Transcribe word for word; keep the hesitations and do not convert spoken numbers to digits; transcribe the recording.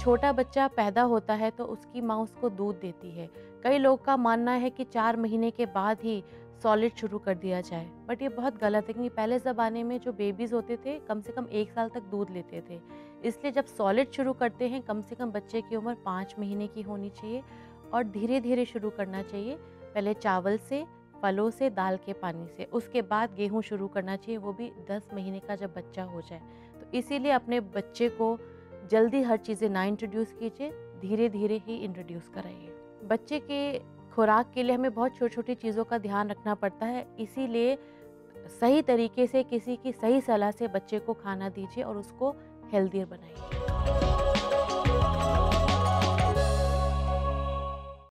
छोटा बच्चा पैदा होता है तो उसकी माँ उसको दूध देती है। कई लोग का मानना है कि चार महीने के बाद ही सॉलिड शुरू कर दिया जाए, बट ये बहुत गलत है क्योंकि पहले ज़माने में जो बेबीज़ होते थे कम से कम एक साल तक दूध लेते थे। इसलिए जब सॉलिड शुरू करते हैं कम से कम बच्चे की उम्र पाँच महीने की होनी चाहिए और धीरे-धीरे शुरू करना चाहिए। पहले चावल से, फलों से, दाल के पानी से, उसके बाद गेहूँ शुरू करना चाहिए, वो भी दस महीने का जब बच्चा हो जाए। तो इसीलिए अपने बच्चे को जल्दी हर चीज़ें ना इंट्रोड्यूस कीजिए, धीरे-धीरे ही इंट्रोड्यूस कराइए। बच्चे के खुराक के लिए हमें बहुत छोटी-छोटी चीज़ों का ध्यान रखना पड़ता है, इसीलिए सही तरीके से किसी की सही सलाह से बच्चे को खाना दीजिए और उसको हेल्दियर बनाइए।